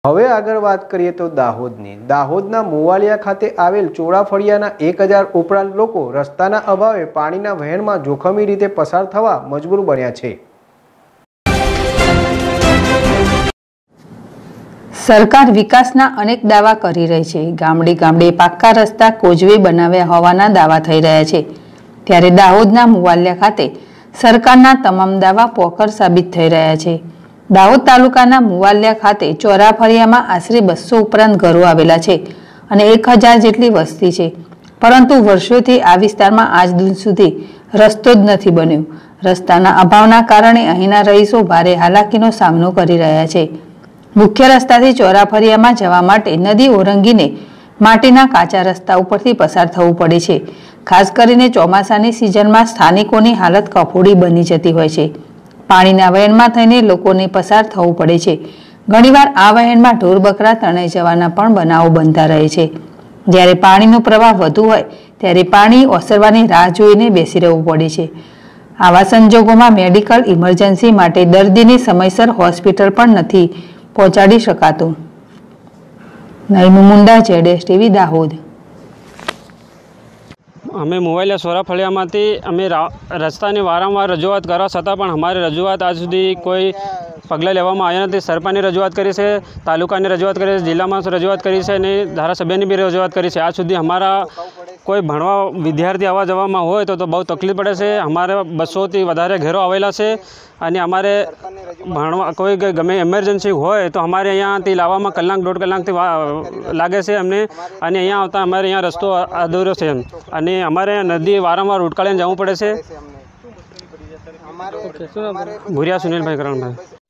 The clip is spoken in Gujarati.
હવે આગળ વાત કરીએ તો દાહોદના મુવાલિયા ખાતે આવેલ ચોરાફળિયાના 1000 ઉપરાંત લોકો રસ્તાના અભાવે પાણીના વહેણમાં જોખમી રીતે પસાર થવા મજબૂર બન્યા છે। સરકાર વિકાસના અનેક દાવા કરી રહી છે। ગામડે ગામડે પાક્કા રસ્તા કોઝવે બનાવ્યા હોવાના દાવા થઈ રહ્યા છે, ત્યારે દાહોદના મુવાલિયા ખાતે સરકારના તમામ દાવા પોકર સાબિત થઈ રહ્યા છે। દાહોદ તાલુકાના મુવાલિયા ખાતે ચોરાફળિયામાં આશરે 200 ઉપરાંત ઘરો આવેલા છે અને 1000 જેટલી વસ્તી છે, પરંતુ વર્ષોથી આ વિસ્તારમાં આજ દિન સુધી રસ્તો જ નથી બન્યો। રસ્તાના અભાવના કારણે અહીંના રહીશો ભારે હાલાકીનો સામનો કરી રહ્યા છે। મુખ્ય રસ્તાથી ચોરાફળિયામાં જવા માટે નદી ઓરંગીને માટીના કાચા રસ્તા ઉપરથી પસાર થવું પડે છે। ખાસ કરીને ચોમાસાની સિઝનમાં સ્થાનિકોની હાલત કફોડી બની જતી હોય છે। પાણીના વહેણમાં થઈને લોકોને પસાર થવું પડે છે। ઘણીવાર આ વહેણમાં ઢોર બકરા તણાઈ જવાના પણ બનાવો બનતા રહે છે। જ્યારે પાણીનો પ્રવાહ વધુ હોય ત્યારે પાણી ઓસરવાની રાહ જોઈને બેસી રહેવું પડે છે। આવા સંજોગોમાં મેડિકલ ઇમરજન્સી માટે દર્દીને સમયસર હોસ્પિટલ પણ નથી પહોંચાડી શકાતું। નઈમુ મુંડા, ZSTV, દાહોદ। અમે મુવાલિયા ચોરાફળિયામાંથી અમે રસ્તાની વારંવાર રજૂઆત કરવા છતાં પણ અમારી રજૂઆત આજ સુધી કોઈ પગલાં લેવામાં આવ્યા નથી। સરપંચની રજૂઆત કરી છે, તાલુકાની રજૂઆત કરી છે, જિલ્લામાં રજૂઆત કરી છે અને ધારાસભ્યની બી રજૂઆત કરી છે। આજ સુધી અમારા કોઈ ભણવા વિદ્યાર્થી આવવા જવામાં હોય તો બહુ તકલીફ પડે છે। અમારે 200થી વધારે ઘરો આવેલા છે અને અમારે ભણવા કોઈ ગમે એમરજન્સી હોય તો અમારે અહીંયાથી લાવવામાં કલાક 1.5 કલાકથી લાગે છે અમને, અને અહીંયા આવતા અમારે અહીંયા રસ્તો અધૂરો છે અને અમારે નદી વારંવાર ઉટકાળીને જવું પડે છે। ભુરિયા સુનિલભાઈ કરણભાઈ।